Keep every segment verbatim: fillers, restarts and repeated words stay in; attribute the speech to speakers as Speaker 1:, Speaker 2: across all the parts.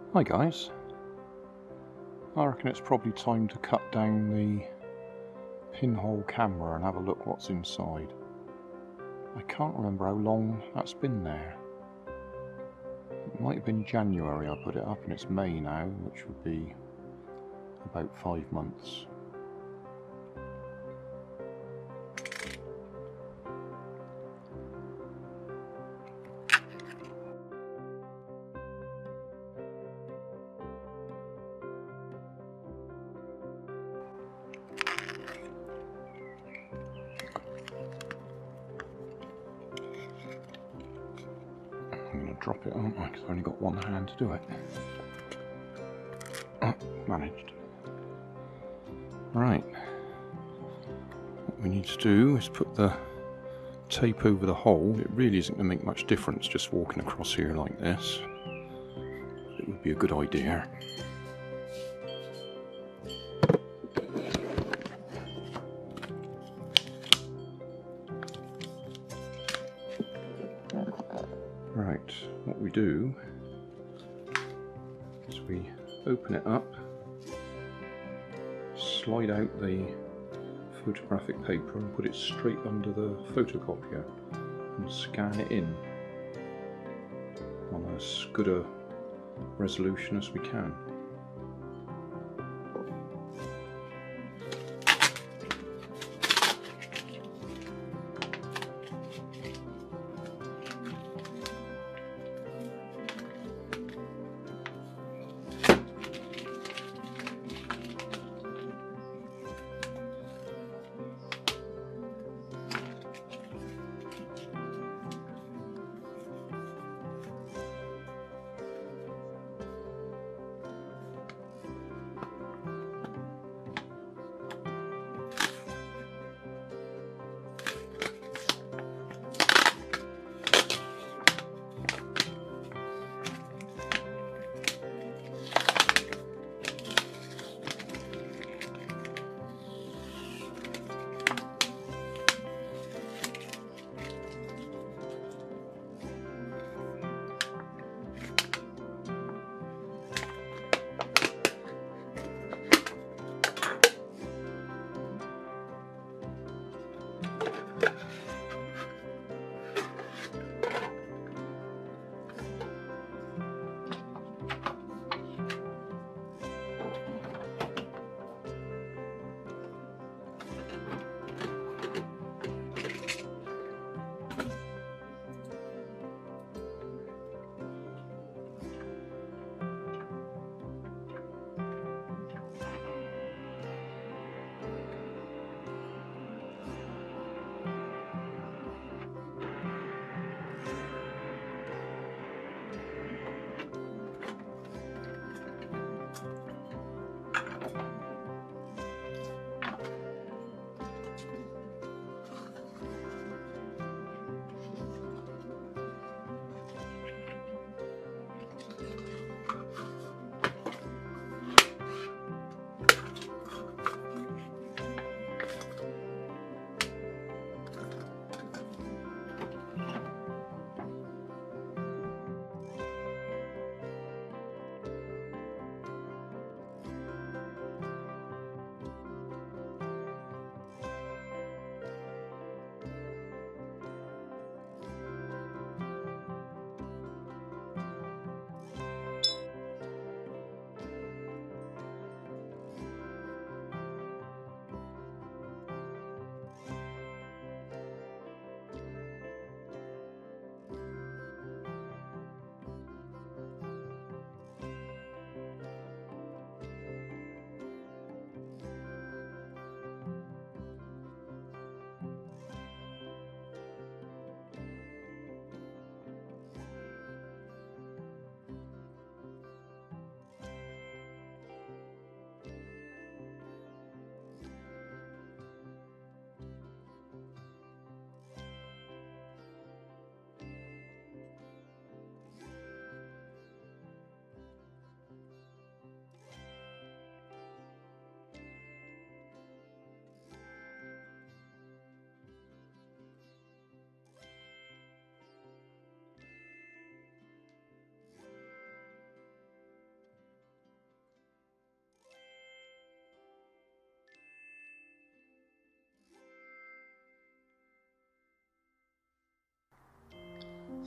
Speaker 1: Hi guys, I reckon it's probably time to cut down the pinhole camera and have a look what's inside. I can't remember how long that's been there. It might have been January I put it up and it's May now, which would be about five months. I'm going to drop it, aren't I? Because I've only got one hand to do it. Oh, managed. Right. What we need to do is put the tape over the hole. It really isn't going to make much difference just walking across here like this. It would be a good idea. Right, what we do is we open it up, slide out the photographic paper and put it straight under the photocopier and scan it in on as good a resolution as we can.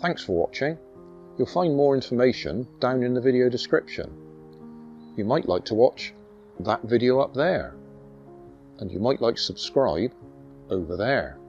Speaker 1: Thanks for watching. You'll find more information down in the video description. You might like to watch that video up there, and you might like to subscribe over there.